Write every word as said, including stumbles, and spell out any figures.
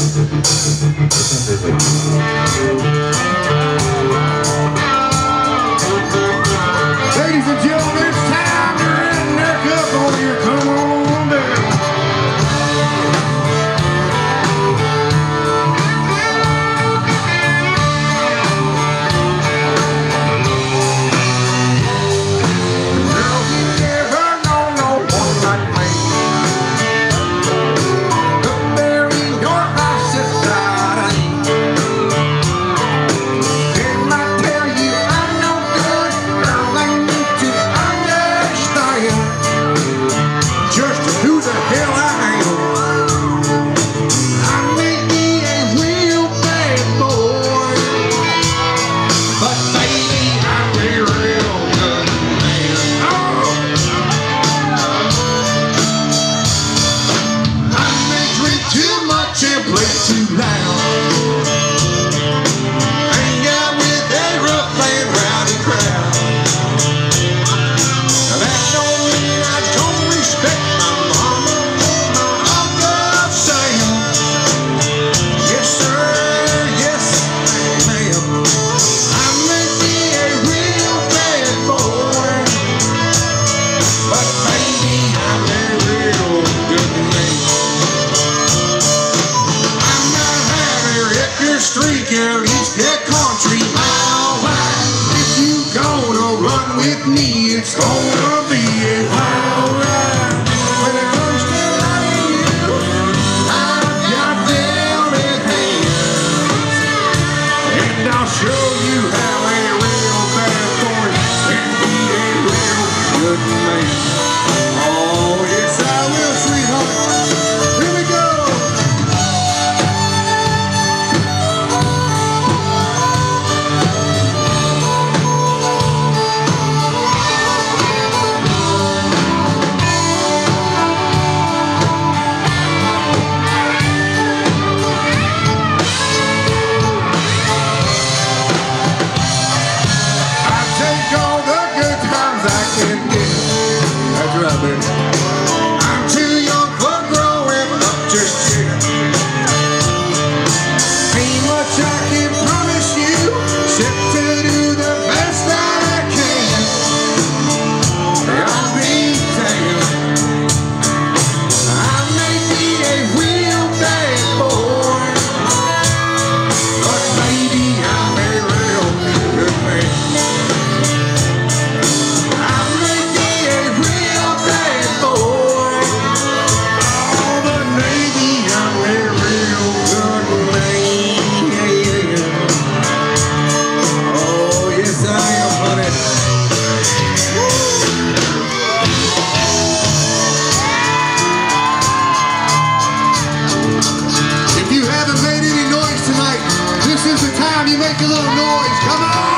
Ladies and gentlemen, it's time to redneck up on here. Come on down. Girl, you never know no one like me. Up there in your high society, and I tell you I'm no good. Girl, I need to understand just who the hell I am. I may be a real bad boy, but baby, I'm a real good man. Oh. I may drink too much and play too loud, hang out with a rough and rowdy crowd. Now that don't mean I don't respect my mama or my Uncle Sam. Yes sir, yes ma'am. I may be a real bad boy, but baby I'm a real good man. I might have a record streak, at least a country mile wide. If you gonna run with me, it's gonna be a wild ride. When it comes to loving you, I've got them in hand, and I'll show you how a real bad boy can be a real good man. Oh yes I will, sweetheart. Here we go. I take all the good times I can get. That's right, baby. I'm too young for growing up just yet. Ain't much I can promise you, except to do the best that I can. I'll be damned. I may be a real bad boy, but baby I'm a real good man. I may be a real bad boy, oh, but maybe I'm a real good man. Oh, yes I am, honey. If you haven't made any noise tonight, this is the time you make a little noise. Come on!